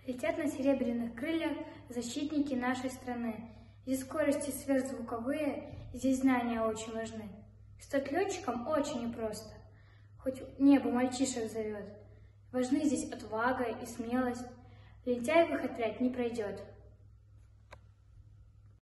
Летят на серебряных крыльях защитники нашей страны. Здесь скорости сверхзвуковые, здесь знания очень важны. Стать летчиком очень непросто, хоть небо мальчишек зовет. Важны здесь отвага и смелость, лентяй в их отряд не пройдет.